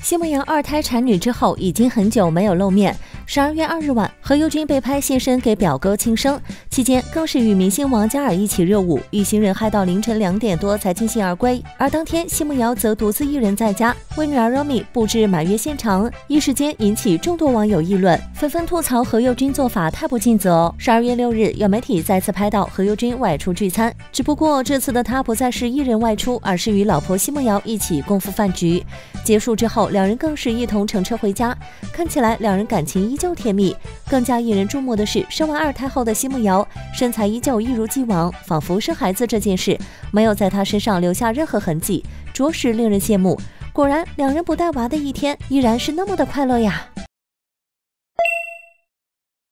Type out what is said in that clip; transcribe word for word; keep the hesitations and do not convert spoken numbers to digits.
奚梦瑶二胎产女之后，已经很久没有露面。十二月二日晚，何猷君被拍现身给表哥庆生，期间更是与明星王嘉尔一起热舞，一行人嗨到凌晨两点多才尽兴而归。而当天，奚梦瑶则独自一人在家，为女儿 Romi 布置满月现场，一时间引起众多网友议论，纷纷吐槽何猷君做法太不尽责。十二月六日，有媒体再次拍到何猷君外出聚餐，只不过这次的他不再是一人外出，而是与老婆奚梦瑶一起共赴饭局。结束之后，两人更是一同乘车回家，看起来两人感情依旧甜蜜。更加引人注目的是，生完二胎后的奚梦瑶身材依旧一如既往，仿佛生孩子这件事没有在她身上留下任何痕迹，着实令人羡慕。果然，两人不带娃的一天依然是那么的快乐呀。